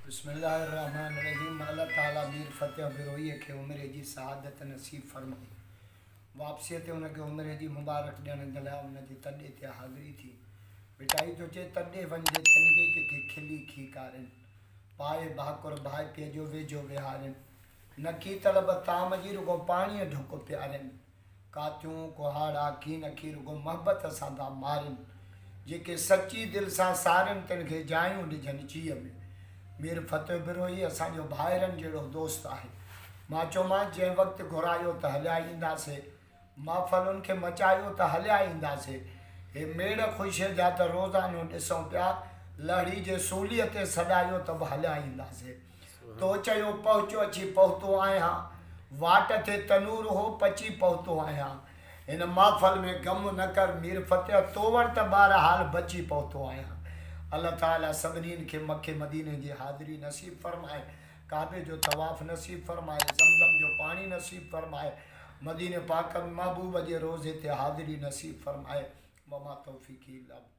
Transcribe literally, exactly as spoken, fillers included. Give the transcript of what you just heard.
बिस्मिल्लाहिर्रहमानिर्रहीम। अल्लाह ताला मीर फ़तेह बिरोई खे उमिरि जी सआदत नसीब फरमाई। वापसीअ ते उनखे उमिरि जी मुबारक ॾियण जे लाइ उनजे तॾे ते हाज़िरी थी। बेटाई तो चए तॾे वञिजे तिनजे जेके खिली खीकारिन, पाए भाकुर भाई पीउ जो वेझो विहारिन, नकी तलब ताम जी रुगो पाणीअ ढुक प्यारिन, कातियूं कुहाड़ा की नकी रुगो मोहब्बत सां था मारिन, जेके सची दिलि सां सारिन तिनखे जायूं ॾिजनि चीअ में। मीर फ़तेह बिरोई असांजो भाइरनि जहिड़ो दोस्त आहे। मां चयोमांसि जंहिं वक़्तु घुरायो त हलिया ईंदासीं, महफ़लुनि खे मचायो त हलिया ईंदासीं। हे मेड़ ख़ुशीअ जा त रोज़ानो ॾिसूं पिया, लहड़ी जे सूलीअ ते सॾायो त बि हलिया ईंदासीं। तो चयो पहुचो अची पहुतो आहियां, वाट ते तनूर हो पची पहुतो आहियां। हिन महफ़ल में ग़म न कर मीर फ़तेह, तो वटि त बहरहाल बची पहुतो आहियां। अल्लाह ताला सभिनी खे मके मदीने जी हाज़िरी नसीब फरमाए, काबे जो तवाफ़ नसीब फरमाए, ज़मज़म जो पानी नसीब फरमाए, मदीने पाक महबूब जे रोज़े ते हाज़िरी नसीब फरमाए। वमा तौफ़ीक़ी इल्ला बिल्लाह।